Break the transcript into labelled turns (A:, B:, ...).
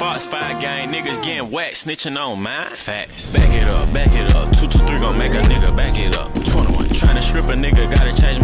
A: Fox 5 gang, niggas getting whacked, snitching on mine. Facts. Back it up, 223 gon' make a nigga back it up. 21. Tryna strip a nigga, gotta change